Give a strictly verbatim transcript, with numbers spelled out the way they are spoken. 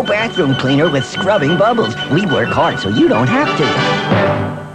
bathroom cleaner with scrubbing bubbles. We work hard so you don't have to.